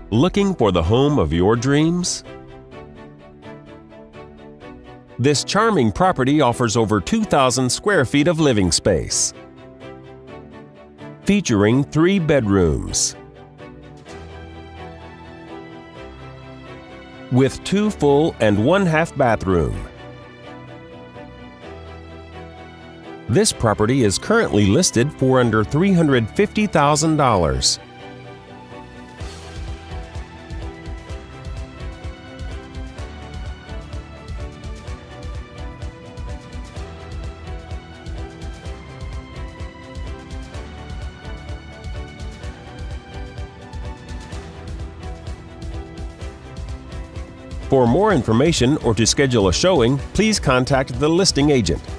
Looking for the home of your dreams? This charming property offers over 2,000 square feet of living space, featuring 3 bedrooms with 2 full and 1 half bathroom. This property is currently listed for under $350,000. For more information or to schedule a showing, please contact the listing agent.